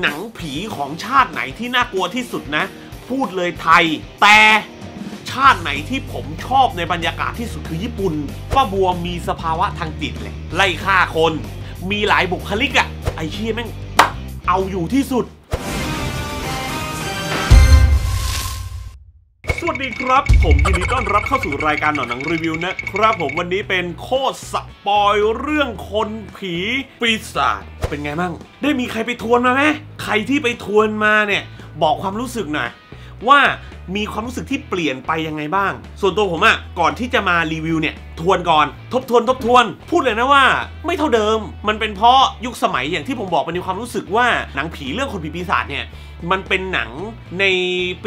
หนังผีของชาติไหนที่น่ากลัวที่สุดนะพูดเลยไทยแต่ชาติไหนที่ผมชอบในบรรยากาศที่สุดคือญี่ปุ่นป้าบัวมีสภาวะทางจิตแหละไล่ฆ่าคนมีหลายบุคลิกอะไอ้เชี่ยแม่งเอาอยู่ที่สุดสวัสดีครับผมยินดีต้อนรับเข้าสู่รายการหนังรีวิวนะครับผมวันนี้เป็นโคตรสปอยเรื่องคนผีปีศาจเป็นไงบ้างได้มีใครไปทวนมาไหมใครที่ไปทวนมาเนี่ยบอกความรู้สึกหน่อยว่ามีความรู้สึกที่เปลี่ยนไปยังไงบ้างส่วนตัวผมอะก่อนที่จะมารีวิวเนี่ยทวนก่อนทบทวนพูดเลยนะว่าไม่เท่าเดิมมันเป็นเพราะยุคสมัยอย่างที่ผมบอกมันมีความรู้สึกว่าหนังผีเรื่องคนผีปีศาจเนี่ยมันเป็นหนังในปี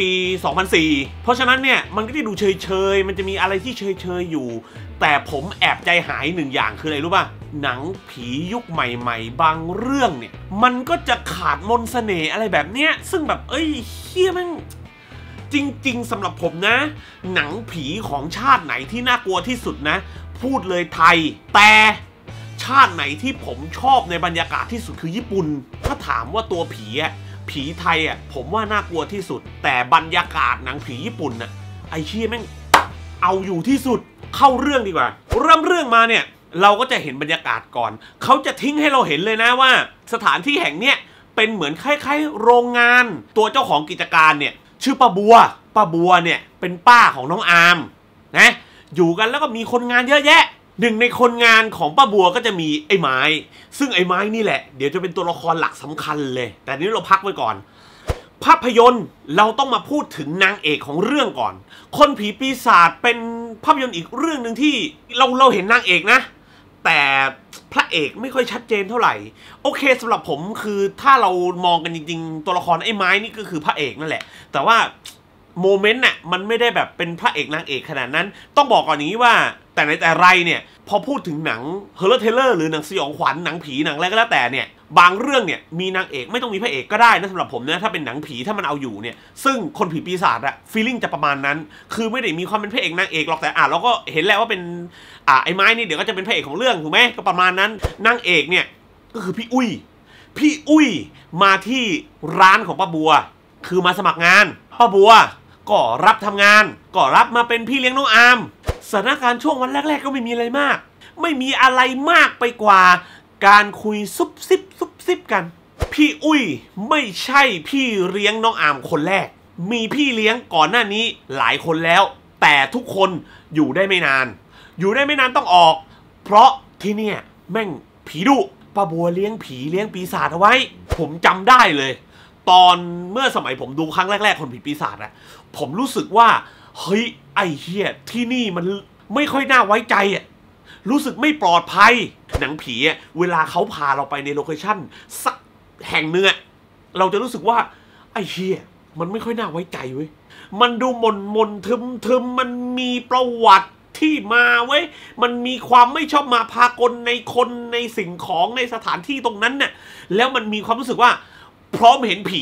2004 เพราะฉะนั้นเนี่ยมันก็จะดูเฉยมันจะมีอะไรที่เฉยอยู่แต่ผมแอบใจหายหนึ่งอย่างคืออะไรรู้ป่ะหนังผียุคใหม่ๆบางเรื่องเนี่ยมันก็จะขาดมนต์เสน่ห์อะไรแบบเนี้ยซึ่งแบบเฮี้ยแม่งจริงๆสำหรับผมนะหนังผีของชาติไหนที่น่ากลัวที่สุดนะพูดเลยไทยแต่ชาติไหนที่ผมชอบในบรรยากาศที่สุดคือญี่ปุ่นถ้าถามว่าตัวผีไทยผมว่าน่ากลัวที่สุดแต่บรรยากาศหนังผีญี่ปุ่นไอ้เชี่ยแม่งเอาอยู่ที่สุดเข้าเรื่องดีกว่าเริ่มเรื่องมาเนี่ยเราก็จะเห็นบรรยากาศก่อนเขาจะทิ้งให้เราเห็นเลยนะว่าสถานที่แห่งเนี้ยเป็นเหมือนคล้ายๆโรงงานตัวเจ้าของกิจการเนี่ยชื่อป้าบัวเนี่ยเป็นป้าของน้องอาร์มนะอยู่กันแล้วก็มีคนงานเยอะแยะหนึ่งในคนงานของป้าบัวก็จะมีไอ้ไม้ซึ่งไอ้ไม้นี่แหละเดี๋ยวจะเป็นตัวละครหลักสำคัญเลยแต่นี้เราพักไว้ก่อนภาพยนตร์เราต้องมาพูดถึงนางเอกของเรื่องก่อนคนผีปีศาจเป็นภาพยนตร์อีกเรื่องหนึ่งที่เราเห็นนางเอกนะแต่พระเอกไม่ค่อยชัดเจนเท่าไหร่โอเคสำหรับผมคือถ้าเรามองกันจริงๆตัวละครไอ้ไม้นี่ก็คือพระเอกนั่นแหละแต่ว่าโมเมนต์มันไม่ได้แบบเป็นพระเอกนางเอกขนาดนั้นต้องบอกก่อนนี้ว่าแต่ในแต่ไรเนี่ยพอพูดถึงหนังเฮอร์เทเลอร์หรือหนังสยองขวัญหนังผีหนังอะไรก็แล้วแต่เนี่ยบางเรื่องเนี่ยมีนางเอกไม่ต้องมีพระเอกก็ได้นะสำหรับผมนะถ้าเป็นหนังผีถ้ามันเอาอยู่เนี่ยซึ่งคนผีปีศาจฟีลลิ่งจะประมาณนั้นคือไม่ได้มีความเป็นพระเอกนางเอกหรอกแต่เราก็เห็นแล้วว่าเป็นไอ้ไม้นี่เดี๋ยวก็จะเป็นพระเอกของเรื่องถูกไหมก็ประมาณนั้นนางเอกเนี่ยก็คือพี่อุ้ยมาที่ร้านของป้าบัวคือมาสมัครงานป้าบัวก็รับทำงานก็รับมาเป็นพี่เลี้ยงน้องอาร์มสถานการณ์ช่วงวันแรกๆก็ไม่มีอะไรมากไม่มีอะไรมากไปกว่าการคุยซุบซิบกันพี่อุ้ยไม่ใช่พี่เลี้ยงน้องอาร์มคนแรกมีพี่เลี้ยงก่อนหน้านี้หลายคนแล้วแต่ทุกคนอยู่ได้ไม่นานต้องออกเพราะที่เนี่ยแม่งผีดุป้าบัวเลี้ยงผีเลี้ยงปีศาจเอาไว้ผมจำได้เลยตอนเมื่อสมัยผมดูครั้งแรกๆคนผีปีศาจผมรู้สึกว่าเฮ้ยไอ้เหี้ยที่นี่มันไม่ค่อยน่าไว้ใจรู้สึกไม่ปลอดภัยหนังผีเวลาเขาพาเราไปในโลเคชั่นสักแห่งหนึ่งเราจะรู้สึกว่าไอ้เหี้ยมันไม่ค่อยน่าไว้ใจเว้ยมันดูมนทึมมันมีประวัติที่มาเว้ยมันมีความไม่ชอบมาพากลในคนในสิ่งของในสถานที่ตรงนั้นเนี่ยแล้วมันมีความรู้สึกว่าพร้อมเห็นผี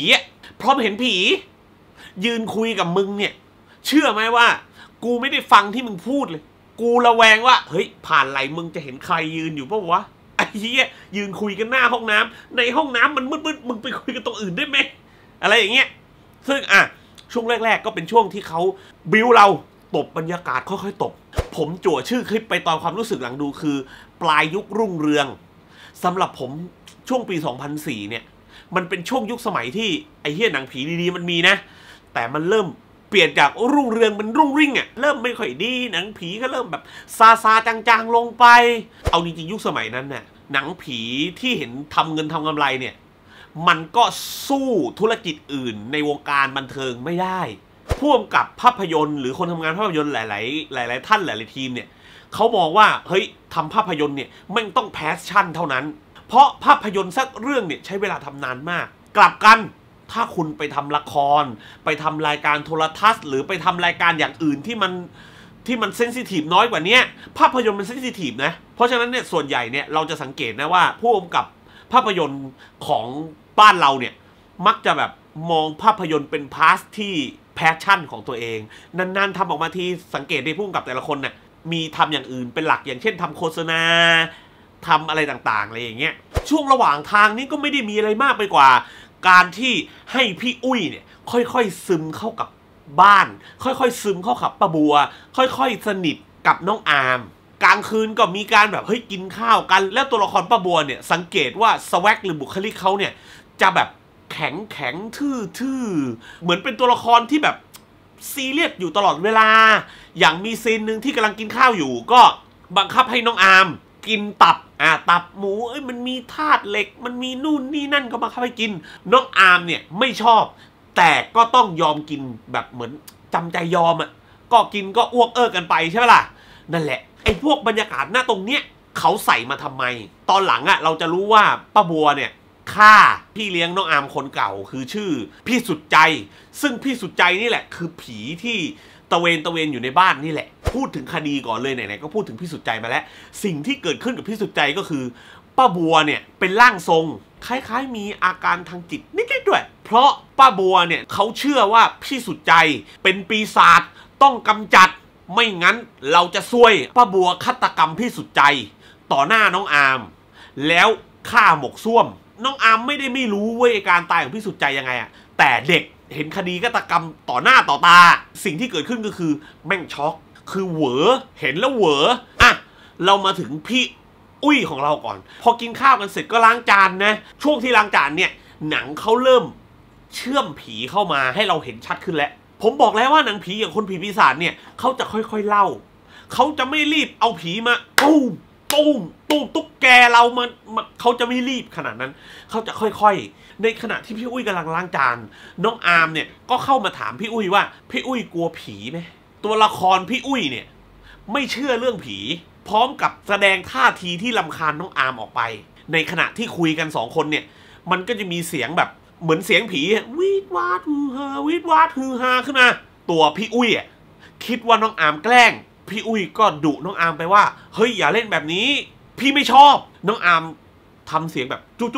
ยืนคุยกับมึงเนี่ยเชื่อไหมว่ากูไม่ได้ฟังที่มึงพูดเลยกูระแวงว่าเฮ้ยผ่านไหลมึงจะเห็นใครยืนอยู่ปะวะไอ้เหี้ยยืนคุยกันหน้าห้องน้ำในห้องน้ำมันมืดมึงไปคุยกันตรงอื่นได้ไหมอะไรอย่างเงี้ยซึ่งช่วงแรกๆก็เป็นช่วงที่เขาบิ้วเราตบบรรยากาศค่อยๆตบผมจั่วชื่อคลิปไปตอนความรู้สึกหลังดูคือปลายยุครุ่งเรืองสำหรับผมช่วงปี 2004เนี่ยมันเป็นช่วงยุคสมัยที่ไอ้เหี้ยหนังผีดีๆมันมีนะแต่มันเริ่มเปลี่ยนจากรุ่งเรืองเป็นรุ่งริ่งเริ่มไม่ค่อยดีหนังผีก็เริ่มแบบซาจางๆลงไปเอาจริงๆยุคสมัยนั้นเนี่ยหนังผีที่เห็นทำเงินทำกำไรเนี่ยมันก็สู้ธุรกิจอื่นในวงการบันเทิงไม่ได้พ่วงกับภาพยนตร์หรือคนทำงานภาพยนตร์หลายท่านหลายทีมเนี่ยเขามองว่าเฮ้ยทำภาพยนตร์เนี่ยมันต้องแพชชั่นเท่านั้นเพราะภาพยนตร์สักเรื่องเนี่ยใช้เวลาทำนานมากกลับกันถ้าคุณไปทำละครไปทำรายการโทรทัศน์หรือไปทำรายการอย่างอื่นที่มันเซนซิทีฟน้อยกว่านี้ภาพยนตร์มันเซนซิทีฟนะเพราะฉะนั้นเนี่ยส่วนใหญ่เนี่ยเราจะสังเกตนะว่าผู้กำกับภาพยนตร์ของบ้านเราเนี่ยมักจะแบบมองภาพยนตร์เป็นพาสที่แพชชั่นของตัวเองนานๆทำออกมาที่สังเกตได้ผู้กำกับแต่ละคนเนี่ยมีทำอย่างอื่นเป็นหลักอย่างเช่นทำโฆษณาทำอะไรต่างๆอะไรอย่างเงี้ยช่วงระหว่างทางนี้ก็ไม่ได้มีอะไรมากไปกว่าการที่ให้พี่อุ้ยเนี่ยค่อยๆซึมเข้ากับบ้านค่อยๆซึมเข้ากับป้าบัวค่อยๆสนิทกับน้องอาร์มกลางคืนก็มีการแบบเฮ้ยกินข้าวกันแล้วตัวละครป้าบัวเนี่ยสังเกตว่าสวักหรือบุคลิกเขาเนี่ยจะแบบแข็งทื่อเหมือนเป็นตัวละครที่แบบซีเรียสอยู่ตลอดเวลาอย่างมีซีนหนึ่งที่กำลังกินข้าวอยู่ก็บังคับให้น้องอาร์มกินตับหมูมันมีธาตุเหล็กมันมีนู่นนี่นั่นก็บังคับให้กินน้องอาร์มเนี่ยไม่ชอบแต่ก็ต้องยอมกินแบบเหมือนจำใจยอมก็กินก็อ้วกกันไปใช่ไหมล่ะนั่นแหละไอ้พวกบรรยากาศหน้าตรงเนี้ยเขาใส่มาทำไมตอนหลังเราจะรู้ว่าป้าบัวเนี่ยฆ่าพี่เลี้ยงน้องอาร์มคนเก่าคือชื่อพี่สุดใจซึ่งพี่สุดใจนี่แหละคือผีที่ตะเวนอยู่ในบ้านนี่แหละพูดถึงคดีก่อนเลยไหนๆก็พูดถึงพี่สุดใจมาแล้วสิ่งที่เกิดขึ้นกับพี่สุดใจก็คือป้าบัวเนี่ยเป็นร่างทรงคล้ายๆมีอาการทางจิตนิดๆด้วยเพราะป้าบัวเนี่ยเขาเชื่อว่าพี่สุดใจเป็นปีศาจต้องกำจัดไม่งั้นเราจะซวยป้าบัวฆาตกรรมพี่สุดใจต่อหน้าน้องอาร์มแล้วฆ่าหมกซ่วมน้องอาร์มไม่รู้เว้ยการตายของพี่สุดใจยังไงแต่เด็กเห็นคดีฆาตกรรมต่อหน้าต่อตาสิ่งที่เกิดขึ้นก็คือแม่งช็อกคือเหวอเห็นแล้วเหวอเรามาถึงพี่อุ้ยของเราก่อนพอกินข้าวกันเสร็จก็ล้างจานนะช่วงที่ล้างจานเนี่ยหนังเขาเริ่มเชื่อมผีเข้ามาให้เราเห็นชัดขึ้นแล้วผมบอกแล้วว่าหนังผีอย่างคนผีปีศาจเนี่ยเขาจะค่อยๆเล่าเขาจะไม่รีบเอาผีมาตุ้มตุ๊กแกเรามันเขาจะไม่รีบขนาดนั้นเขาจะค่อยๆในขณะที่พี่อุ้ยกำลังล้างจานน้องอาร์มเนี่ยก็เข้ามาถามพี่อุ้ยว่าพี่อุ้ยกลัวผีไหมตัวละครพี่อุ้ยเนี่ยไม่เชื่อเรื่องผีพร้อมกับแสดงท่าทีที่รำคาญน้องอาร์มออกไปในขณะที่คุยกัน2คนเนี่ยมันก็จะมีเสียงแบบเหมือนเสียงผีวีดวาดฮือฮาวีดวาดฮือฮาขึ้นมาตัวพี่อุ้ยคิดว่าน้องอาร์มแกล้งพี่อุ้ยก็ดุน้องอาร์มไปว่าเฮ้ยอย่าเล่นแบบนี้พี่ไม่ชอบน้องอาร์มทำเสียงแบบจุ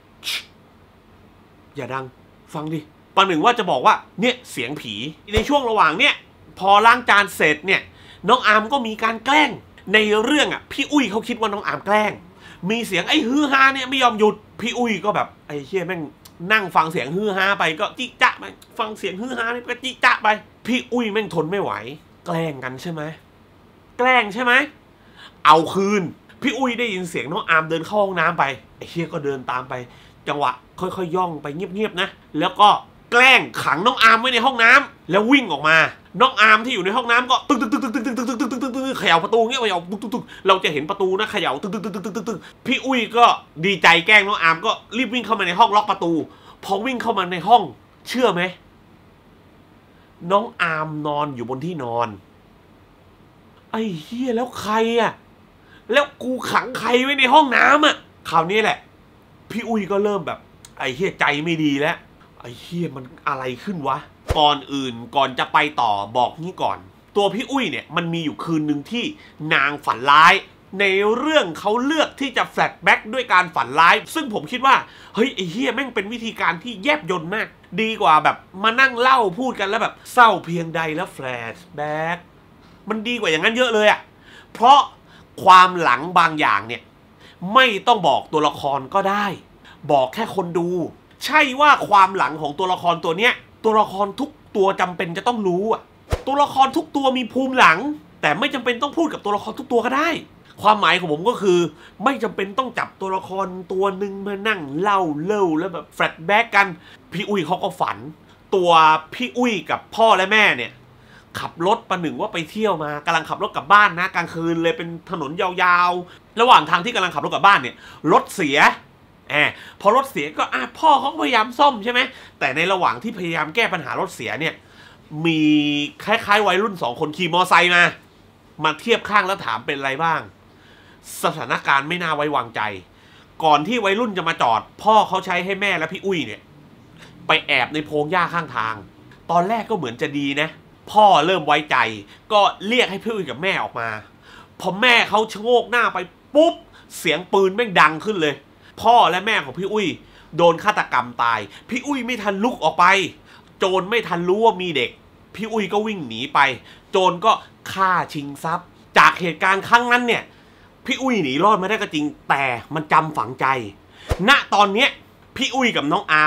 อย่าดังฟังดิประหนึ่งว่าจะบอกว่าเนี่ยเสียงผีในช่วงระหว่างเนี่ยพอล้างจานเสร็จเนี่ยน้องอาร์มก็มีการแกล้งในเรื่องพี่อุ้ยเขาคิดว่าน้องอาร์มแกล้งมีเสียงไอ้ฮือฮาเนี่ยไม่ยอมหยุดพี่อุ้ยก็แบบไอ้เชี่ยแม่งนั่งฟังเสียงฮือฮาไปก็จิจ๊ะไปฟังเสียงฮือฮาเนี่ยก็จิจ๊ะไปพี่อุ้ยแม่งทนไม่ไหวแกล้งกันใช่ไหมแกล้งใช่ไหมเอาคืนพี่อุ้ยได้ยินเสียงน้องอาร์มเดินเข้าห้องน้ำไปไอ้เชี่ยก็เดินตามไปจังหวะค่อยๆย่องไปเงียบๆนะแล้วก็แกล้งขังน้องอาร์มไว้ในห้องน้ำแล้ววิ่งออกมาน้องอาร์มที่อยู่ในห้องน้ำก็ตึ๊กเขย่าประตูเงี้ยเขย่าตึ๊กเราจะเห็นประตูนะเขย่าตึ๊กพี่อุ้ยก็ดีใจแกล้งน้องอาร์มก็รีบวิ่งเข้ามาในห้องล็อกประตูพอวิ่งเข้ามาในห้องเชื่อไหมน้องอาร์มนอนอยู่บนที่นอนไอ้เหี้ยแล้วใครแล้วกูขังใครไว้ในห้องน้ำคราวนี้แหละพี่อุ้ยก็เริ่มแบบไอ้เหี้ยใจไม่ดีแล้วไอ้เหี้ยมันอะไรขึ้นวะก่อนอื่นก่อนจะไปต่อบอกงี้ก่อนตัวพี่อุ้ยเนี่ยมันมีอยู่คืนหนึ่งที่นางฝันร้ายในเรื่องเขาเลือกที่จะแฟลชแบ็กด้วยการฝันร้ายซึ่งผมคิดว่าเฮ้ยไอ้เหี้ยแม่งเป็นวิธีการที่แยบยลมากดีกว่าแบบมานั่งเล่าพูดกันแล้วแบบเศร้าเพียงใดแล้วแฟลชแบ็กมันดีกว่าอย่างนั้นเยอะเลยเพราะความหลังบางอย่างเนี่ยไม่ต้องบอกตัวละครก็ได้บอกแค่คนดูใช่ว่าความหลังของตัวละครตัวเนี้ยตัวละครทุกตัวจำเป็นจะต้องรู้ตัวละครทุกตัวมีภูมิหลังแต่ไม่จำเป็นต้องพูดกับตัวละครทุกตัวก็ได้ความหมายของผมก็คือไม่จำเป็นต้องจับตัวละครตัวหนึ่งมานั่งเล่าแล้วแบบแฟลชแบ็กกันพี่อุ้ยเขาก็ฝันตัวพี่อุ้ยกับพ่อและแม่เนี่ยขับรถประหนึ่งว่าไปเที่ยวมากำลังขับรถกลับบ้านนะกลางคืนเลยเป็นถนนยาวๆระหว่างทางที่กำลังขับรถกลับบ้านเนี่ยรถเสียพอรถเสียก็พ่อเขาพยายามซ่อมใช่ไหมแต่ในระหว่างที่พยายามแก้ปัญหารถเสียเนี่ยมีคล้ายๆวัยรุ่น2 คนขี่มอไซค์มาเทียบข้างแล้วถามเป็นอะไรบ้างสถานการณ์ไม่น่าไว้วางใจก่อนที่วัยรุ่นจะมาจอดพ่อเขาใช้ให้แม่และพี่อุ้ยเนี่ยไปแอบในพงหญ้าข้างทางตอนแรกก็เหมือนจะดีนะพ่อเริ่มไว้ใจก็เรียกให้พี่อุ้ยกับแม่ออกมาพอแม่เขาชะโงกหน้าไปปุ๊บเสียงปืนแม่งดังขึ้นเลยพ่อและแม่ของพี่อุ้ยโดนฆาตกรรมตายพี่อุ้ยไม่ทันลุกออกไปโจรไม่ทันรู้ว่ามีเด็กพี่อุ้ยก็วิ่งหนีไปโจรก็ฆ่าชิงทรัพย์จากเหตุการณ์ครั้งนั้นเนี่ยพี่อุ้ยหนีรอดมาได้ก็จริงแต่มันจำฝังใจณตอนเนี้ยพี่อุ้ยกับน้องอาร์ม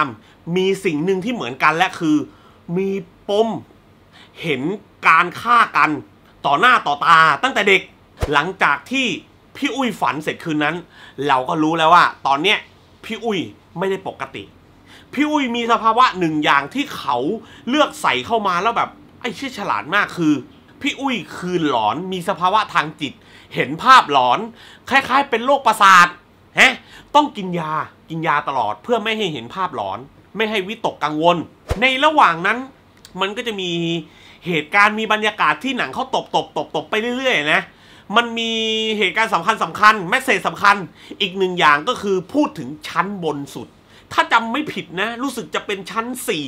มีสิ่งหนึ่งที่เหมือนกันและคือมีปมเห็นการฆ่ากันต่อหน้าต่อตาตั้งแต่เด็กหลังจากที่พี่อุ้ยฝันเสร็จคืนนั้นเราก็รู้แล้วว่าตอนเนี้ยพี่อุ้ยไม่ได้ปกติพี่อุ้ยมีสภาวะหนึ่งอย่างที่เขาเลือกใส่เข้ามาแล้วแบบไอ้เชี่ยฉลาดมากคือพี่อุ้ยคือหลอนมีสภาวะทางจิตเห็นภาพหลอนคล้ายๆเป็นโรคประสาทต้องกินยาตลอดเพื่อไม่ให้เห็นภาพหลอนไม่ให้วิตกกังวลในระหว่างนั้นมันก็จะมีเหตุการณ์มีบรรยากาศที่หนังเขาตบไปเรื่อยๆนะมันมีเหตุการณ์สำคัญแมสเสจสำคัญอีกหนึ่งอย่างก็คือพูดถึงชั้นบนสุดถ้าจำไม่ผิดนะรู้สึกจะเป็นชั้น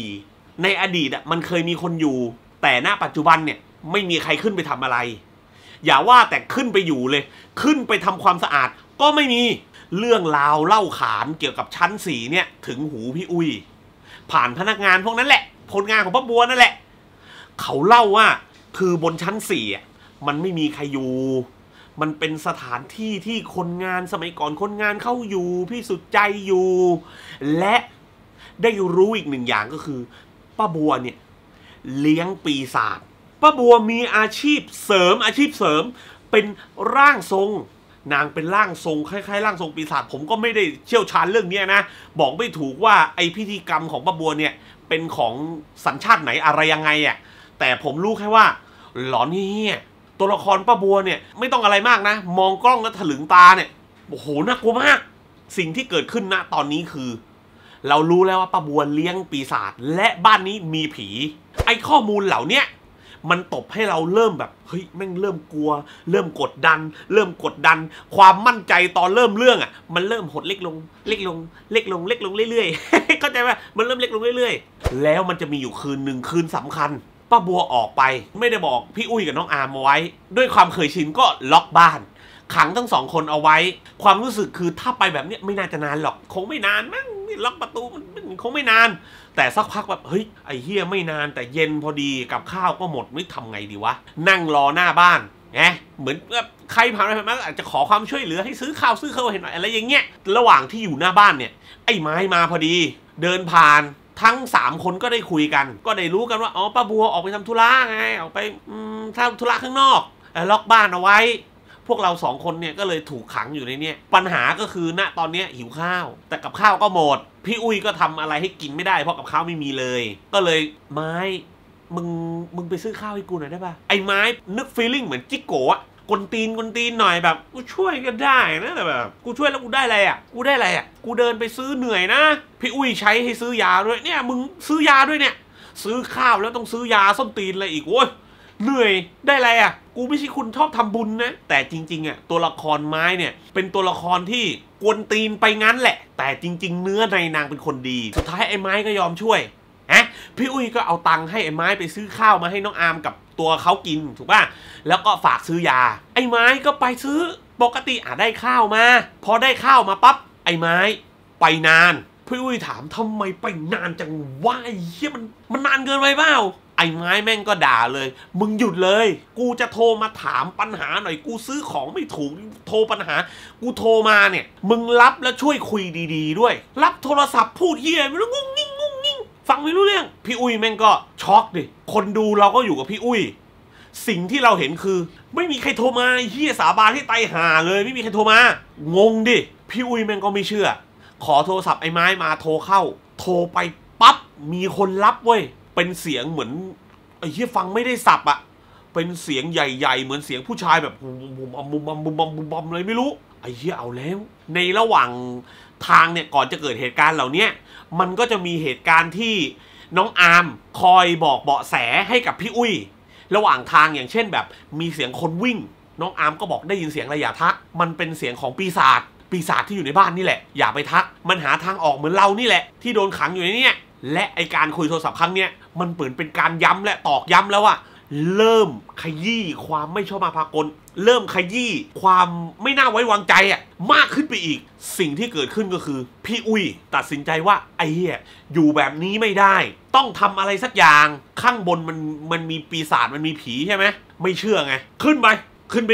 4ในอดีตมันเคยมีคนอยู่แต่ณปัจจุบันเนี่ยไม่มีใครขึ้นไปทำอะไรอย่าว่าแต่ขึ้นไปอยู่เลยขึ้นไปทำความสะอาดก็ไม่มีเรื่องราวเล่าขานเกี่ยวกับชั้น4เนี่ยถึงหูพี่อุ้ยผ่านพนักงานพวกนั้นแหละผลงานของป้าบัวนั่นแหละเขาเล่าว่าคือบนชั้น4มันไม่มีใครอยู่มันเป็นสถานที่ที่คนงานสมัยก่อนคนงานเข้าอยู่พี่สุดใจอยู่และได้รู้อีกหนึ่งอย่างก็คือป้าบัวเนี่ยเลี้ยงปีศาจป้าบัวมีอาชีพเสริมเป็นร่างทรงนางเป็นร่างทรงคล้ายๆร่างทรงปีศาจผมก็ไม่ได้เชี่ยวชาญเรื่องนี้นะบอกไม่ถูกว่าไอพิธีกรรมของป้าบัวเนี่ยเป็นของสัญชาติไหนอะไรยังไงแต่ผมรู้แค่ว่าหลอนเฮี้ยตัวละครป้าบัวเนี่ยไม่ต้องอะไรมากนะมองกล้องแล้วถลึงตาเนี่ยโอ้โหน่ากลัวมากสิ่งที่เกิดขึ้นณตอนนี้คือเรารู้แล้วว่าป้าบัวเลี้ยงปีศาจและบ้านนี้มีผีไอข้อมูลเหล่านี้มันตบให้เราเริ่มแบบเฮ้ยแม่งเริ่มกลัวเริ่มกดดันความมั่นใจตอนเริ่มเรื่องมันเริ่มหดเล็กลงเรื่อยๆเข้าใจไหมมันเริ่มเล็กลงเรื่อยๆแล้วมันจะมีอยู่คืนหนึ่งคืนสำคัญป้าบัวออกไปไม่ได้บอกพี่อุ้ยกับน้องอาร์มเอาไว้ด้วยความเคยชินก็ล็อกบ้านขังทั้ง2 คนเอาไว้ความรู้สึกคือถ้าไปแบบนี้ไม่น่าจะนานหรอกคงไม่นานมั้งล็อกประตูมันคงไม่นานแต่สักพักแบบเฮ้ยไอ้เฮียไม่นานแต่เย็นพอดีกับข้าวก็หมดไม่ทำไงดีวะนั่งรอหน้าบ้านเหมือนใครผ่านไปผ่านมาอาจจะขอความช่วยเหลือให้ซื้อข้าวเห็นหน่อยอะไรอย่างเงี้ยระหว่างที่อยู่หน้าบ้านเนี่ยไอ้ไม้มาพอดีเดินผ่านทั้ง3 คนก็ได้คุยกันก็ได้รู้กันว่าอ๋อป้าบัวออกไปทำธุระไงออกไปทำธุระข้างนอกล็อกบ้านเอาไว้พวกเรา2 คนเนี่ยก็เลยถูกขังอยู่ในนี้ปัญหาก็คือณตอนนี้หิวข้าวแต่กับข้าวก็หมดพี่อุ้ยก็ทำอะไรให้กินไม่ได้เพราะกับข้าวไม่มีเลยก็เลยไม้มึงไปซื้อข้าวให้กูหน่อยได้ป่ะไอ้ไม้นึกฟีลลิ่งเหมือนจิโกะกวนตีนหน่อยแบบกูช่วยก็ได้นะแต่แบบกูช่วยแล้วกูได้อะไรกูเดินไปซื้อเหนื่อยนะพี่อุ้ยใช้ให้ซื้อยาด้วยเนี่ยมึงซื้อยาด้วยเนี่ยซื้อข้าวแล้วต้องซื้อยาส้นตีนอะไรอีกโว้ยเหนื่อยได้อะไรกูไม่ใช่คุณชอบทำบุญนะแต่จริงๆตัวละครไม้เนี่ยเป็นตัวละครที่กวนตีนไปงั้นแหละแต่จริงๆเนื้อในนางเป็นคนดีสุดท้ายไอ้ไม้ก็ยอมช่วยพี่อุ้ยก็เอาตังค์ให้ไอ้ไม้ไปซื้อข้าวมาให้น้องอาร์มกับตัวเขากินถูกป่ะแล้วก็ฝากซื้อยาไอ้ไม้ก็ไปซื้อปกติได้ข้าวมาพอได้ข้าวมาปั๊บไอ้ไม้ไปนานพี่อุ้ยถามทำไมไปนานจังวะไอ้เหี้ยมันนานเกินไปเปล่าไอ้ไม้แม่งก็ด่าเลยมึงหยุดเลยกูจะโทรมาถามปัญหาหน่อยกูซื้อของไม่ถูกโทรปัญหากูโทรมาเนี่ยมึงรับแล้วช่วยคุยดีๆด้วยรับโทรศัพท์พูดเหี้ยไม่รู้งุ้งงิ้งฟังไม่รู้เรื่องพี่อุ้ยแม่งก็ช็อกดิคนดูเราก็อยู่กับพี่อุ้ยสิ่งที่เราเห็นคือไม่มีใครโทรมาเหี้ยสาบานที่ไตห่าเลยไม่มีใครโทรมางงดิพี่อุ้ยแม่งก็ไม่เชื่อขอโทรศัพท์ไอ้ไม้มาโทรเข้าโทรไปปั๊บมีคนรับเว้ยเป็นเสียงเหมือนไอ้เหี้ยฟังไม่ได้สับเป็นเสียงใหญ่ๆเหมือนเสียงผู้ชายแบบบุมอะไรไม่รู้ไอ้เหี้ยเอาแล้วในระหว่างทางเนี่ยก่อนจะเกิดเหตุการณ์เหล่านี้มันก็จะมีเหตุการณ์ที่น้องอาร์มคอยบอกเบาะแสให้กับพี่อุ้ยระหว่างทางอย่างเช่นแบบมีเสียงคนวิ่งน้องอาร์มก็บอกได้ยินเสียงอะไรอย่าทักมันเป็นเสียงของปีศาจที่อยู่ในบ้านนี่แหละอย่าไปทักมันหาทางออกเหมือนเรานี่แหละที่โดนขังอยู่ในนี้และไอการคุยโทรศัพท์ครั้งเนี้ยมันเปิดเป็นการย้ำและตอกย้ำแล้วว่าเริ่มขยี้ความไม่ชอบมาพากลเริ่มขยี้ความไม่น่าไว้วางใจมากขึ้นไปอีกสิ่งที่เกิดขึ้นก็คือพี่อุ้ยตัดสินใจว่าไอ้เหี้ยอยู่แบบนี้ไม่ได้ต้องทำอะไรสักอย่างข้างบนมันมีปีศาจมันมีผีใช่ไหมไม่เชื่อไงขึ้นไปดู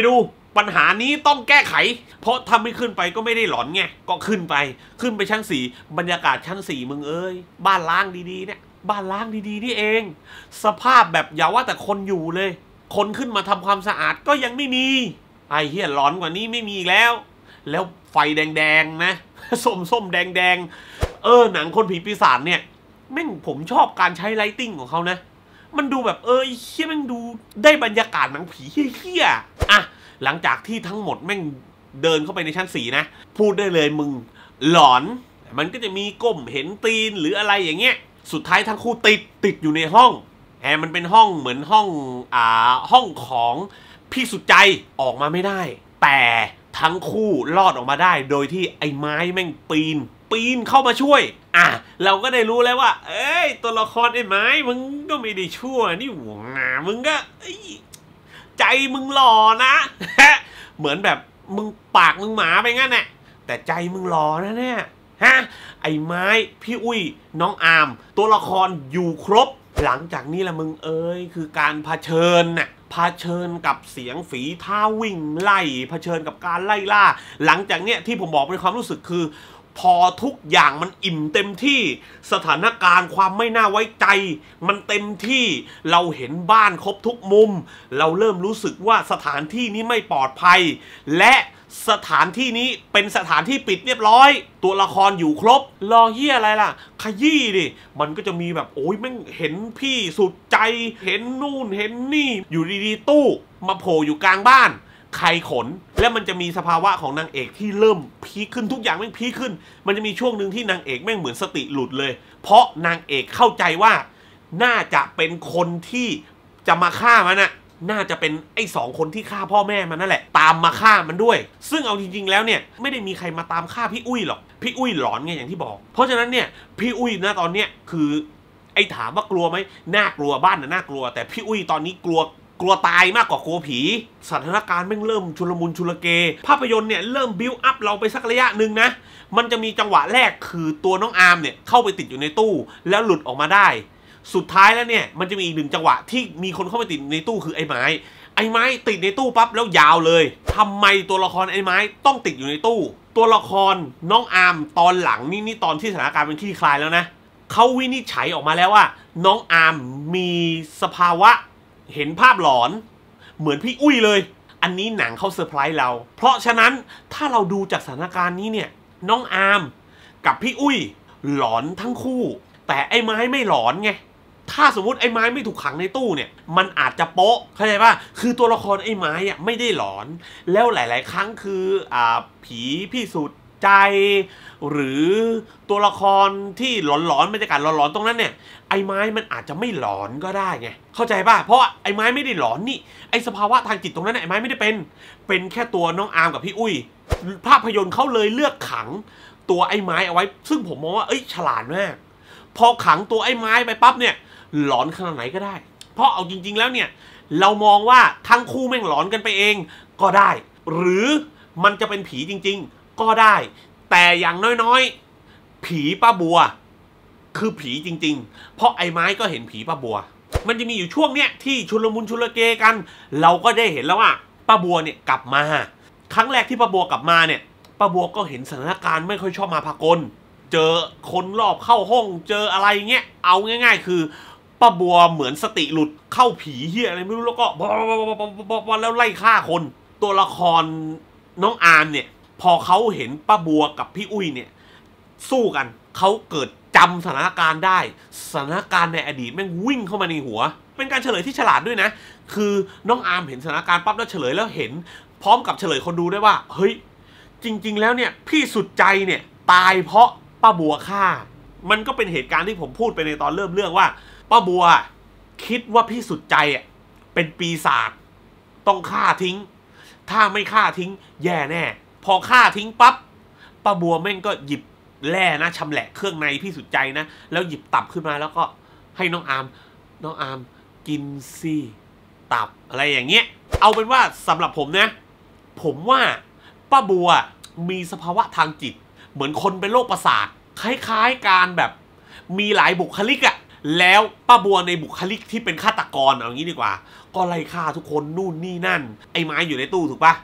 ปัญหานี้ต้องแก้ไขเพราะถ้าไม่ขึ้นไปก็ไม่ได้หลอนไงก็ขึ้นไปชั้น4บรรยากาศชั้น4มึงเอ้ยบ้านล้างดีๆเนี่ยบ้านล้างดีๆนี่เองสภาพแบบอย่าว่าแต่คนอยู่เลยคนขึ้นมาทำความสะอาดก็ยังไม่มีไอ้เหี้ยหลอนกว่านี้ไม่มีอีกแล้วไฟแดงๆนะส้มๆแดงๆหนังคนผีปีศาจเนี่ยแม่งผมชอบการใช้ไลติ้งของเขานะมันดูแบบเหี้ยแม่งดูได้บรรยากาศหนังผีเหี้ยอ่ะหลังจากที่ทั้งหมดแม่งเดินเข้าไปในชั้น4นะพูดได้เลยมึงหลอนมันก็จะมีก้มเห็นตีนหรืออะไรอย่างเงี้ยสุดท้ายทั้งคู่ติดอยู่ในห้องมันเป็นห้องเหมือนห้องของพี่สุดใจออกมาไม่ได้แต่ทั้งคู่รอดออกมาได้โดยที่ไอ้ไม้แม่งปีนเข้ามาช่วยเราก็ได้รู้แล้วว่าตัวละครไอ้ไม้มึงก็ไม่ได้ชั่วนี่หว่ามึงก็ใจมึงหล่อนะ เหมือนแบบมึงปากมึงหมาไปงั้นแหละแต่ใจมึงหล่อนะเนี่ยไอ้ไม้พี่อุ้ยน้องอาร์มตัวละครอยู่ครบหลังจากนี้ละมึงคือการเผชิญกับเสียงฝีเท้าวิ่งไล่เผชิญกับการไล่ล่าหลังจากเนี้ยที่ผมบอกเป็นความรู้สึกคือพอทุกอย่างมันอิ่มเต็มที่สถานการณ์ความไม่น่าไว้ใจมันเต็มที่เราเห็นบ้านครบทุกมุมเราเริ่มรู้สึกว่าสถานที่นี้ไม่ปลอดภัยและสถานที่นี้เป็นสถานที่ปิดเรียบร้อยตัวละครอยู่ครบรอเหี้ยอะไรล่ะขยี้ดิมันก็จะมีแบบแม่งเห็นพี่สุดใจเห็นนู่นเห็นนี่อยู่ดีๆตู้มาโผล่อยู่กลางบ้านใครขนและมันจะมีสภาวะของนางเอกที่เริ่มพีคขึ้นทุกอย่างแม่งพีคขึ้นมันจะมีช่วงหนึ่งที่นางเอกแม่งเหมือนสติหลุดเลยเพราะนางเอกเข้าใจว่าน่าจะเป็นคนที่จะมาฆ่ามันน่าจะเป็นไอ้2 คนที่ฆ่าพ่อแม่มันนั่นแหละตามมาฆ่ามันด้วยซึ่งเอาจริงๆแล้วเนี่ยไม่ได้มีใครมาตามฆ่าพี่อุ้ยหรอกพี่อุ้ยหลอนไงอย่างที่บอกเพราะฉะนั้นเนี่ยพี่อุ้ยนะตอนเนี้ยคือไอ้ถามว่ากลัวไหมน่ากลัวบ้านน่ากลัวแต่พี่อุ้ยตอนนี้กลัวตายมากกว่ากลัวผีสถานการณ์แม่งเริ่มชุลมุนชุลเกภาพยนตร์เนี่ยเริ่มบิวอัพเราไปสักระยะหนึ่งนะมันจะมีจังหวะแรกคือตัวน้องอาร์มเนี่ยเข้าไปติดอยู่ในตู้แล้วหลุดออกมาได้สุดท้ายแล้วเนี่ยมันจะมีอีก1 จังหวะที่มีคนเข้าไปติดในตู้คือไอ้ไม้ติดในตู้ปั๊บแล้วยาวเลยทำไมตัวละครไอ้ไม้ต้องติดอยู่ในตู้ตัวละครน้องอาร์มตอนหลังนี่ตอนที่สถานการณ์เป็นคลี่คลายแล้วนะเขาวินิจฉัยออกมาแล้วว่าน้องอาร์มมีสภาวะเห็นภาพหลอนเหมือนพี่อุ้ยเลยอันนี้หนังเขาเซอร์ไพรส์เราเพราะฉะนั้นถ้าเราดูจากสถานการณ์นี้เนี่ยน้องอาร์มกับพี่อุ้ยหลอนทั้งคู่แต่ไอ้ไม้ไม่หลอนไงถ้าสมมติไอ้ไม้ไม่ถูกขังในตู้เนี่ยมันอาจจะโป๊ะเข้าใจป่ะคือตัวละครไอ้ไม้ไม่ได้หลอนแล้วหลายๆครั้งคือผีพี่สุดใจหรือตัวละครที่หลอนๆบรรยากาศหลอนๆตรงนั้นเนี่ยไอ้ไม้มันอาจจะไม่หลอนก็ได้ไงเข้าใจป่ะเพราะไอ้ไม้ไม่ได้หลอนนี่ไอ้สภาวะทางจิตตรงนั้นไอ้ไม้ไม่ได้เป็นแค่ตัวน้องอาร์มกับพี่อุ้ยภาพยนตร์เขาเลยเลือกขังตัวไอ้ไม้เอาไว้ซึ่งผมมองว่าฉลาดมากพอขังตัวไอ้ไม้ไปปั๊บเนี่ยหลอนขนาดไหนก็ได้เพราะเอาจริงๆแล้วเนี่ยเรามองว่าทั้งคู่แม่งหลอนกันไปเองก็ได้หรือมันจะเป็นผีจริงๆก็ได้แต่อย่างน้อยๆผีป้าบัวคือผีจริงๆเพราะไอ้ไม้ก็เห็นผีป้าบัวมันจะมีอยู่ช่วงเนี้ยที่ชุลมุนชุลเกกันเราก็ได้เห็นแล้วว่าป้าบัวเนี่ยกลับมาครั้งแรกที่ป้าบัวกลับมาเนี่ยป้าบัวก็เห็นสถานการณ์ไม่ค่อยชอบมาพากลเจอคนรอบเข้าห้องเจออะไรเงี้ยเอาง่ายๆคือป้าบัวเหมือนสติหลุดเข้าผีเหี้ยอะไรไม่รู้แล้วก็บอแล้วไล่ฆ่าคนตัวละครน้องอาร์มเนี่ยพอเขาเห็นป้าบัวกับพี่อุ้ยเนี่ยสู้กันเขาเกิดจำสถานการณ์ได้สถานการณ์ในอดีตแม่งวิ่งเข้ามาในหัวเป็นการเฉลยที่ฉลาดด้วยนะคือน้องอาร์มเห็นสถานการณ์ปั๊บแล้วเฉลยแล้วเห็นพร้อมกับเฉลยคนดูได้ว่าเฮ้ยจริงๆแล้วเนี่ยพี่สุดใจเนี่ยตายเพราะป้าบัวฆ่ามันก็เป็นเหตุการณ์ที่ผมพูดไปในตอนเริ่มเรื่องว่าป้าบัวคิดว่าพี่สุดใจเป็นปีศาจต้องฆ่าทิ้งถ้าไม่ฆ่าทิ้งแย่แน่พอฆ่าทิ้งปั๊บป้าบัวแม่งก็หยิบแร่นะชำแหละเครื่องในพี่สุดใจนะแล้วหยิบตับขึ้นมาแล้วก็ให้น้องอาร์มกินสิตับอะไรอย่างเงี้ยเอาเป็นว่าสำหรับผมนะผมว่าป้าบัวมีสภาวะทางจิตเหมือนคนเป็นโรคประสาทคล้ายๆการแบบมีหลายบุคลิกแล้วป้าบัวในบุคลิกที่เป็นฆาตกรเอางี้ดีกว่าก็ไล่ฆ่าทุกคนนู่นนี่นั่นไอ้ไม้อยู่ในตู้ถูกปะ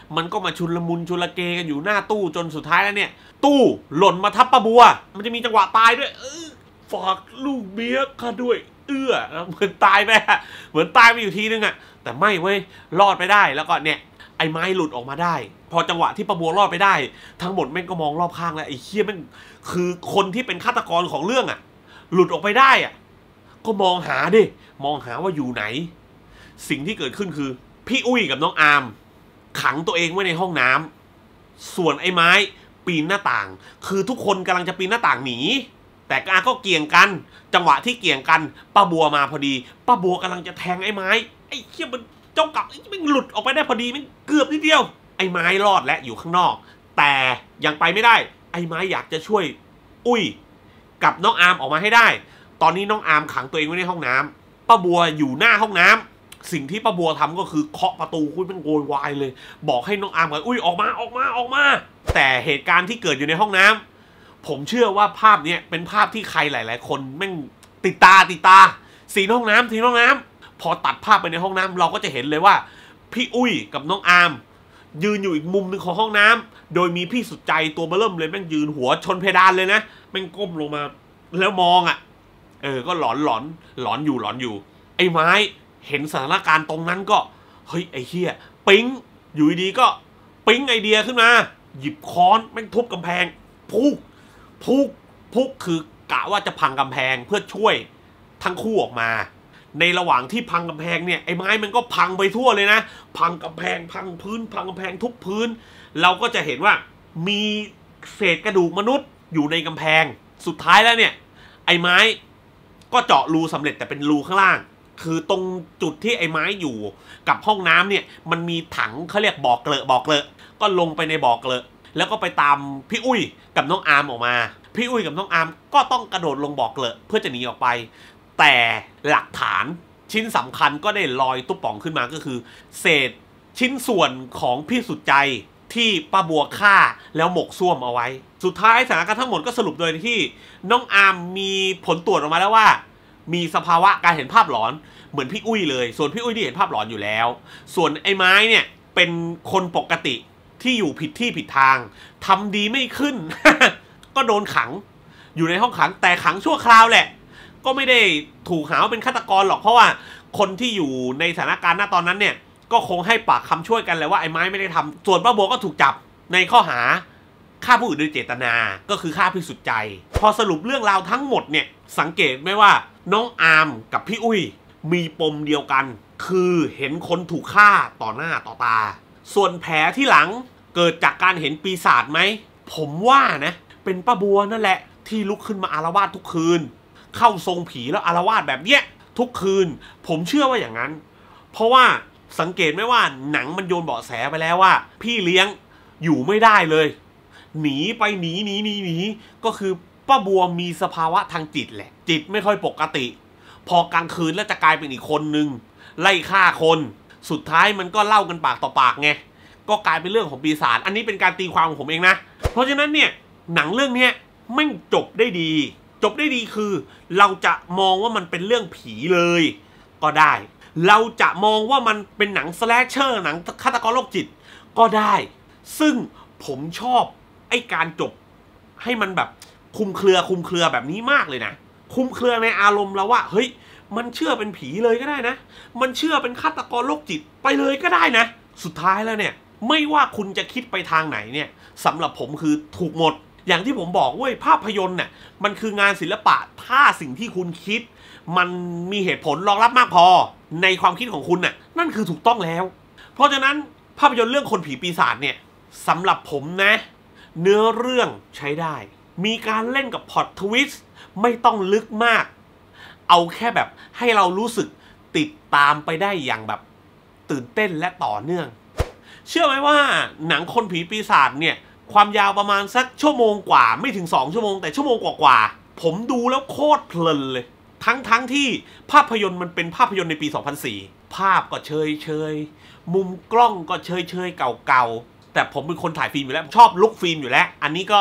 มันก็มาชุลมุนชุลเกกันอยู่หน้าตู้จนสุดท้ายแล้วเนี่ยตู้หล่นมาทับป้าบัวมันจะมีจังหวะตายด้วยฝากลูกเมียข้าด้วยเหมือนตายไปเหมือนตายไปอยู่ทีนึงแต่ไม่เว้ยรอดไปได้แล้วก็เนี่ยไอ้ไม้หลุดออกมาได้พอจังหวะที่ป้าบัวรอดไปได้ทั้งหมดแม่งก็มองรอบข้างแล้วไอ้เหี้ยแม่งคือคนที่เป็นฆาตกรของเรื่องหลุดออกไปได้ก็มองหาดิมองหาว่าอยู่ไหนสิ่งที่เกิดขึ้นคือพี่อุ้ยกับน้องอาร์มขังตัวเองไว้ในห้องน้ำส่วนไอ้ไม้ปีนหน้าต่างคือทุกคนกำลังจะปีนหน้าต่างหนีแต่ก็เกี่ยงกันจังหวะที่เกี่ยงกันป้าบัวมาพอดีป้าบัวกำลังจะแทงไอ้ไม้ไอ้เหี้ยมันเจ้ากับมันหลุดออกไปได้พอดีมันเกือบนิดเดียวไอ้ไม้รอดและอยู่ข้างนอกแต่ยังไปไม่ได้ไอ้ไม้อยากจะช่วยอุ้ยกับน้องอาร์มออกมาให้ได้ตอนนี้น้องอาร์มขังตัวเองไว้ในห้องน้ำป้าบัวอยู่หน้าห้องน้ำสิ่งที่ป้าบัวทำก็คือเคาะประตูคุยมันโวยวายเลยบอกให้น้องอาร์มกับอุ้ยออกมาแต่เหตุการณ์ที่เกิดอยู่ในห้องน้ำผมเชื่อว่าภาพนี้เป็นภาพที่ใครหลายๆคนแม่งติดตาสีห้องน้ำพอตัดภาพไปในห้องน้ำเราก็จะเห็นเลยว่าพี่อุ้ยกับน้องอาร์มยืนอยู่อีกมุมหนึ่งของห้องน้ำโดยมีพี่สุดใจตัวเบลิ่มเลยแม่งยืนหัวชนเพดานเลยนะแม่งก้มลงมาแล้วมองก็หลอนอยู่ไอ้ไม้เห็นสถานการณ์ตรงนั้นก็เฮ้ยไอ้เหี้ยปิ๊งอยู่ดีก็ปิ๊งไอเดียขึ้นมาหยิบค้อนแม่งทุบกำแพงพุกคือกะว่าจะพังกำแพงเพื่อช่วยทั้งคู่ออกมาในระหว่างที่พังกำแพงเนี่ยไอ้ไม้มันก็พังไปทั่วเลยนะพังกำแพงพังพื้นพังกำแพงทุบพื้นเราก็จะเห็นว่ามีเศษกระดูกมนุษย์อยู่ในกำแพงสุดท้ายแล้วเนี่ยไอ้ไม้ก็เจาะรูสำเร็จแต่เป็นรูข้างล่างคือตรงจุดที่ไอ้ไม้อยู่กับห้องน้ำเนี่ยมันมีถังเขาเรียกบ่อเกลอะก็ลงไปในบ่อเกลอะแล้วก็ไปตามพี่อุ้ยกับน้องอาร์มออกมาพี่อุ้ยกับน้องอาร์มก็ต้องกระโดดลงบ่อเกลอะเพื่อจะหนีออกไปแต่หลักฐานชิ้นสำคัญก็ได้ลอยตุ๊บป่องขึ้นมาก็คือเศษชิ้นส่วนของพี่สุดใจที่ป้าบัวฆ่าแล้วหมกซ่วมเอาไว้สุดท้ายสถานการณ์ทั้งหมดก็สรุปโดยที่น้องอาร์มมีผลตรวจออกมาแล้วว่ามีสภาวะการเห็นภาพหลอนเหมือนพี่อุ้ยเลยส่วนพี่อุ้ยที่เห็นภาพหลอนอยู่แล้วส่วนไอ้ไม้เนี่ยเป็นคนปกติที่อยู่ผิดที่ผิดทางทำดีไม่ขึ้น ก็โดนขังอยู่ในห้องขังแต่ขังชั่วคราวแหละก็ไม่ได้ถูกหาว่าเป็นฆาตกรหรอกเพราะว่าคนที่อยู่ในสถานการณ์ณตอนนั้นเนี่ยก็คงให้ปากคำช่วยกันแหละว่าไอ้ไม้ไม่ได้ทำส่วนป้าบัวก็ถูกจับในข้อหาฆ่าผู้อื่นโดยเจตนาก็คือฆ่าพี่สุดใจพอสรุปเรื่องราวทั้งหมดเนี่ยสังเกตไหมว่าน้องอาร์มกับพี่อุ้ยมีปมเดียวกันคือเห็นคนถูกฆ่าต่อหน้าต่อตาส่วนแผลที่หลังเกิดจากการเห็นปีศาจไหมผมว่านะเป็นป้าบัวนั่นแหละที่ลุกขึ้นมาอาละวาดทุกคืนเข้าทรงผีแล้วอาละวาดแบบเนี้ยทุกคืนผมเชื่อว่าอย่างนั้นเพราะว่าสังเกตไหมว่าหนังมันโยนเบาะแสไปแล้วว่าพี่เลี้ยงอยู่ไม่ได้เลยหนีก็คือป้าบัวมีสภาวะทางจิตแหละจิตไม่ค่อยปกติพอกลางคืนแล้วจะกลายเป็นอีกคนนึงไล่ฆ่าคนสุดท้ายมันก็เล่ากันปากต่อปากไงก็กลายเป็นเรื่องของปีศาจอันนี้เป็นการตีความของผมเองนะเพราะฉะนั้นเนี่ยหนังเรื่องนี้ไม่จบได้ดีคือเราจะมองว่ามันเป็นเรื่องผีเลยก็ได้เราจะมองว่ามันเป็นหนังสแลชเชอร์หนังฆาตกรโรคจิตก็ได้ซึ่งผมชอบไอ้การจบให้มันแบบคุมเครือแบบนี้มากเลยนะคุมเครือในอารมณ์แล้วว่าเฮ้ยมันเชื่อเป็นผีเลยก็ได้นะมันเชื่อเป็นฆาตกรโรคจิตไปเลยก็ได้นะสุดท้ายแล้วเนี่ยไม่ว่าคุณจะคิดไปทางไหนเนี่ยสำหรับผมคือถูกหมดอย่างที่ผมบอกเว้ยภาพยนตร์น่ะมันคืองานศิลปะถ้าสิ่งที่คุณคิดมันมีเหตุผลรองรับมากพอในความคิดของคุณน่ะนั่นคือถูกต้องแล้วเพราะฉะนั้นภาพยนตร์เรื่องคนผีปีศาจเนี่ยสำหรับผมนะเนื้อเรื่องใช้ได้มีการเล่นกับพล็อตทวิสต์ไม่ต้องลึกมากเอาแค่แบบให้เรารู้สึกติดตามไปได้อย่างแบบตื่นเต้นและต่อเนื่องเชื่อไหมว่าหนังคนผีปีศาจเนี่ยความยาวประมาณสักชั่วโมงกว่าไม่ถึง2ชั่วโมงแต่ชั่วโมงกว่าผมดูแล้วโคตรเพลินเลยทั้งที่ภาพยนตร์มันเป็นภาพยนตร์ในปี 2004 ภาพก็เชยมุมกล้องก็เชยเก่าๆแต่ผมเป็นคนถ่ายฟิล์มอยู่แล้วชอบลุคฟิล์มอยู่แล้วอันนี้ก็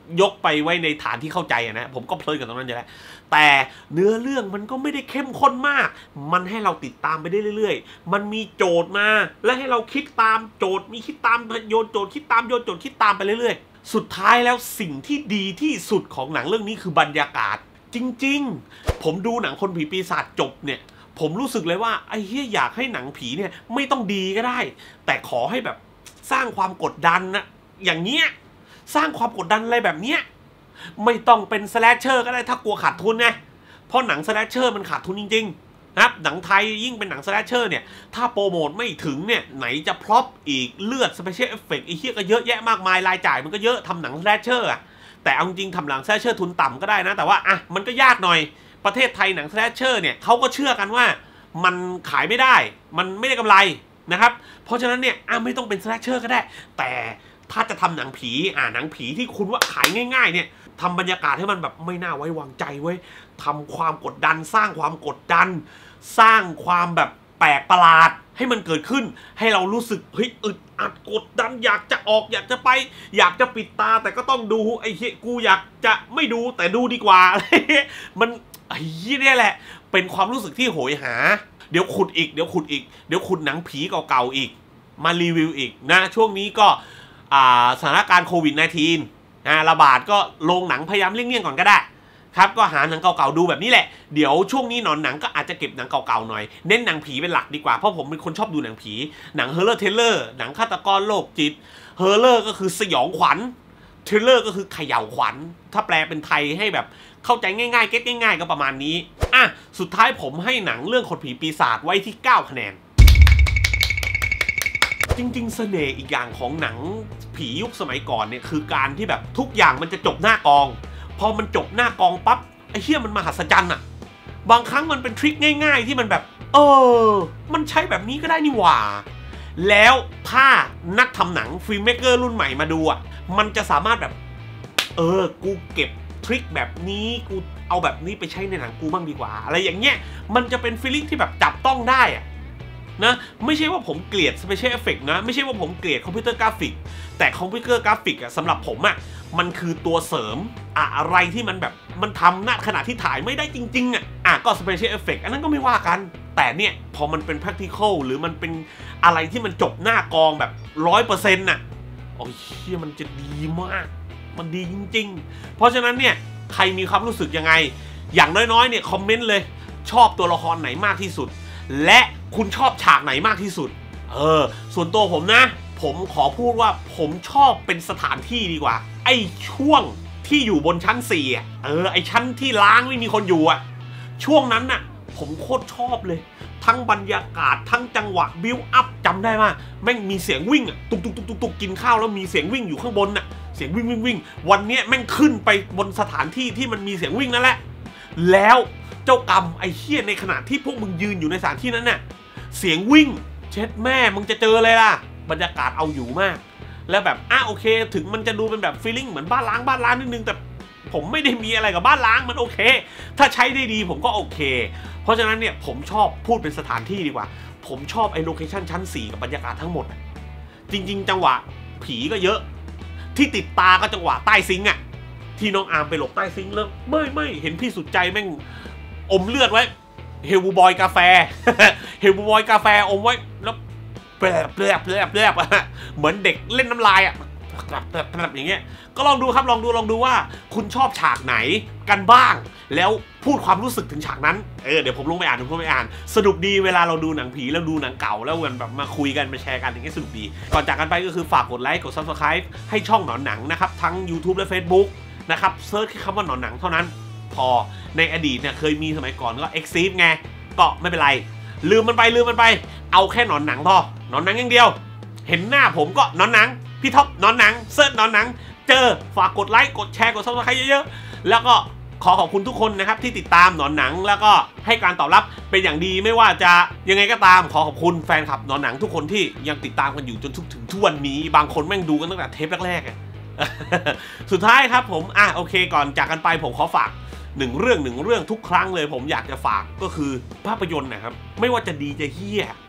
ยกไปไว้ในฐานที่เข้าใจนะผมก็เพลินกับตรงนั้นอยู่แล้วแต่เนื้อเรื่องมันก็ไม่ได้เข้มข้นมากมันให้เราติดตามไปได้เรื่อยๆมันมีโจทย์มาและให้เราคิดตามโจทย์มีคิดตามโยนโจทย์คิดตามโยนโจทย์คิดตามไปเรื่อยๆสุดท้ายแล้วสิ่งที่ดีที่สุดของหนังเรื่องนี้คือบรรยากาศจริงๆผมดูหนังคนผีปีศาจจบเนี่ยผมรู้สึกเลยว่าไอ้เหี้ยอยากให้หนังผีเนี่ยไม่ต้องดีก็ได้แต่ขอให้แบบสร้างความกดดันนะอย่างเงี้ยสร้างความกดดันอะไรแบบเนี้ยไม่ต้องเป็นสแลชเชอร์ก็ได้ถ้ากลัวขาดทุนนะเพราะหนังสแลชเชอร์มันขาดทุนจริงๆนะครับหนังไทยยิ่งเป็นหนังสแลชเชอร์เนี่ยถ้าโปรโมทไม่ถึงเนี่ยไหนจะพร็อพอีกเลือดสเปเชียลเอฟเฟกต์ไอ้เหี้ยก็เยอะแยะมากมายรายจ่ายมันก็เยอะทำหนังสแลชเชอร์อะแต่เอาจริงทำหนังสแลชเชอร์ทุนต่ำก็ได้นะแต่ว่าอ่ะมันก็ยากหน่อยประเทศไทยหนังสแลชเชอร์เนี่ยเขาก็เชื่อกันว่ามันขายไม่ได้มันไม่ได้กำไรนะครับเพราะฉะนั้นเนี่ยไม่ต้องเป็นสแลชเชอร์ก็ได้แต่ถ้าจะทำหนังผีหนังผีที่คุณว่าขายง่ายๆเนี่ยทำบรรยากาศให้มันแบบไม่น่าไว้วางใจเว้ยทำความกดดันสร้างความกดดันสร้างความแบบแปลกประหลาดให้มันเกิดขึ้นให้เรารู้สึกเฮ้ยอึดอัดกดดันอยากจะออกอยากจะไปอยากจะปิดตาแต่ก็ต้องดูไอ้เหี้ยกูอยากจะไม่ดูแต่ดูดีกว่ามันไอ้เหี้ยเนี่ยแหละเป็นความรู้สึกที่โหยหาเดี๋ยวขุดอีกเดี๋ยวขุดหนังผีเก่าๆอีกมารีวิวอีกนะช่วงนี้ก็สถานการณ์โควิด -19 ระบาดก็โรงหนังพยายามเลี่ยงๆก่อนก็ได้ครับก็หาหนังเก่าๆดูแบบนี้แหละเดี๋ยวช่วงนี้หนอนหนังก็อาจจะเก็บหนังเก่าๆหน่อยเน้นหนังผีเป็นหลักดีกว่าเพราะผมเป็นคนชอบดูหนังผีหนังเฮอร์เรอร์เทเลอร์หนังฆาตกรโรคจิตเฮอร์เรอร์ก็คือสยองขวัญเทเลอร์ก็คือเขย่าขวัญถ้าแปลเป็นไทยให้แบบเข้าใจง่ายๆเก็ตง่ายๆก็ประมาณนี้สุดท้ายผมให้หนังเรื่องคนผีปีศาจไว้ที่9คะแนนจริงๆเสน่ห์อีกอย่างของหนังผียุคสมัยก่อนเนี่ยคือการที่แบบทุกอย่างมันจะจบหน้ากองพอมันจบหน้ากองปั๊บไอ้เหี้ยมันมหัศจรรย์อะบางครั้งมันเป็นทริคง่ายๆที่มันแบบมันใช้แบบนี้ก็ได้นี่หว่าแล้วถ้านักทำหนังฟิล์มเมกเกอร์รุ่นใหม่มาดูอะมันจะสามารถแบบกูเก็บทริคแบบนี้กูเอาแบบนี้ไปใช้ในหนังกูบ้างดีกว่าอะไรอย่างเงี้ยมันจะเป็นฟีลลิ่งที่แบบจับต้องได้อะนะไม่ใช่ว่าผมเกลียด Special Effect นะไม่ใช่ว่าผมเกลียดคอมพิวเตอร์กราฟิกแต่คอมพิวเตอร์กราฟิกสำหรับผมมันคือตัวเสริมอะไรที่มันแบบมันทำณขณะที่ถ่ายไม่ได้จริงๆก็ Special Effect อันนั้นก็ไม่ว่ากันแต่เนี่ยพอมันเป็น practical หรือมันเป็นอะไรที่มันจบหน้ากองแบบ 100% โอ้ยเชี่ยมันจะดีมากมันดีจริงๆเพราะฉะนั้นเนี่ยใครมีความรู้สึกยังไงอย่างน้อยๆเนี่ยคอมเมนต์เลยชอบตัวละครไหนมากที่สุดและคุณชอบฉากไหนมากที่สุดส่วนตัวผมนะผมขอพูดว่าผมชอบเป็นสถานที่ดีกว่าไอ้ช่วงที่อยู่บนชั้น4ไอ้ชั้นที่ล้างไม่มีคนอยู่ช่วงนั้นผมโคตรชอบเลยทั้งบรรยากาศทั้งจังหวะบิวอัพจำได้ว่าแม่งมีเสียงวิ่งตุกตุกตุกตุกตุกกินข้าวแล้วมีเสียงวิ่งอยู่ข้างบนเสียงวิ่งวันนี้แม่งขึ้นไปบนสถานที่ที่มันมีเสียงวิ่งนั่นแหละแล้วเจ้ากรรมไอ้เหี้ยในขณะที่พวกมึงยืนอยู่ในสถานที่นั้นเสียงวิ่งเช็ดแม่มึงจะเจอเลยล่ะบรรยากาศเอาอยู่มากแล้วแบบโอเคถึงมันจะดูเป็นแบบฟีลลิ่งเหมือนบ้านล้างนิดนึงแต่ผมไม่ได้มีอะไรกับบ้านล้างมันโอเคถ้าใช้ได้ดีผมก็โอเคเพราะฉะนั้นเนี่ยผมชอบพูดเป็นสถานที่ดีกว่าผมชอบไอ้โลเคชั่นชั้น4กับบรรยากาศทั้งหมดจริงๆจังหวะผีก็เยอะที่ติดตาก็จังหวะใต้ซิงค์ที่น้องอาร์มไปหลบใต้ซิงค์แล้วไม่เห็นพี่สุดใจแม่งอมเลือดไว้เฮลบูบอยกาแฟเฮลบูบอยกาแฟอมไว้แล้วแปลบเหมือนเด็กเล่นน้ำลายอย่างเงี้ยก็ลองดูครับลองดูว่าคุณชอบฉากไหนกันบ้างแล้วพูดความรู้สึกถึงฉากนั้นเดี๋ยวผมลงไปอ่านสนุกดีเวลาเราดูหนังผีแล้วดูหนังเก่าแล้วกันแบบมาคุยกันมาแชร์กันอย่างเงี้ยสนุกดีก่อนจากกันไปก็คือฝากกดไลค์กด Subscribe ให้ช่องหนอนหนังนะครับทั้ง YouTube และ Facebook นะครับเซิร์ชคำว่าหนอนหนังเท่านั้นพอในอดีตเนี่ยเคยมีสมัยก่อนก็ Exif ไงก็ไม่เป็นไรลืมมันไปเอาแค่หนอนหนังพอหนอนหนังอย่างเดียวเห็นหน้าผมก็หนอนหนังพี่ท็อปหนอนหนังเซิร์ชหนอนหนังเจอฝากกดไลค์กดแชร์กด Subscribe เยอะๆแล้วก็ขอบคุณทุกคนนะครับที่ติดตามหนอนหนังแล้วก็ให้การตอบรับเป็นอย่างดีไม่ว่าจะยังไงก็ตามขอบคุณแฟนคลับหนอนหนังทุกคนที่ยังติดตามกันอยู่จนถึงทุกวันนี้บางคนแม่งดูกันตั้งแต่เทปแรกๆสุดท้ายครับผมโอเคก่อนจากกันไปผมขอฝาก1 เรื่องทุกครั้งเลยผมอยากจะฝากก็คือภาพยนตร์นะครับไม่ว่าจะดีจะเหี้ยจ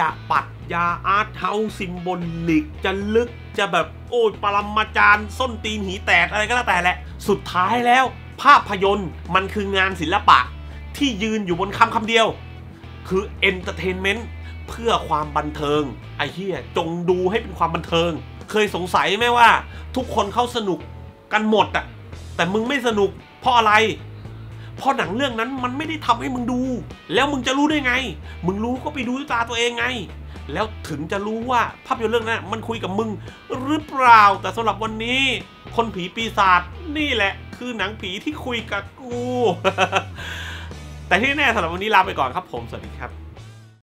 จะปรัชญาอาร์ตเฮาส์ซิมโบลิกจะลึกจะแบบโอ้ยปรมาจารย์ส้นตีนหีแตกอะไรก็แล้วแต่แหละสุดท้ายแล้วภาพยนตร์มันคืองานศิลปะที่ยืนอยู่บนคำเดียวคือเอนเตอร์เทนเมนต์เพื่อความบันเทิงไอ้เหี้ยจงดูให้เป็นความบันเทิงเคยสงสัยไหมว่าทุกคนเขาสนุกกันหมดอะแต่มึงไม่สนุกเพราะอะไรเพราะหนังเรื่องนั้นมันไม่ได้ทำให้มึงดูแล้วมึงจะรู้ได้ไงมึงรู้ก็ไปดูด้วยตาตัวเองไงแล้วถึงจะรู้ว่าภาพยนตร์เรื่องนั้นมันคุยกับมึงหรือเปล่าแต่สำหรับวันนี้คนผีปีศาจนี่แหละคือหนังผีที่คุยกับกู แต่ที่แน่สำหรับวันนี้ลาไปก่อนครับผมสวัสดีครับ